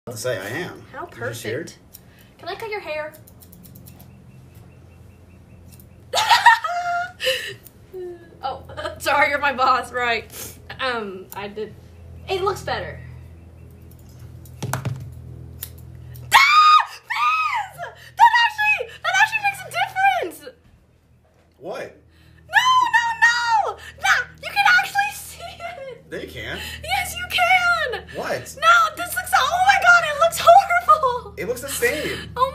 To say I am. How You just hear perfect. Can I cut your hair? Oh, sorry, you're my boss, right? I did. It looks better. That actually makes a difference. What? No! You can actually see it. No, you can't. Yes, you can. What? No, this looks. Oh my god, it looks horrible. It looks the same. Oh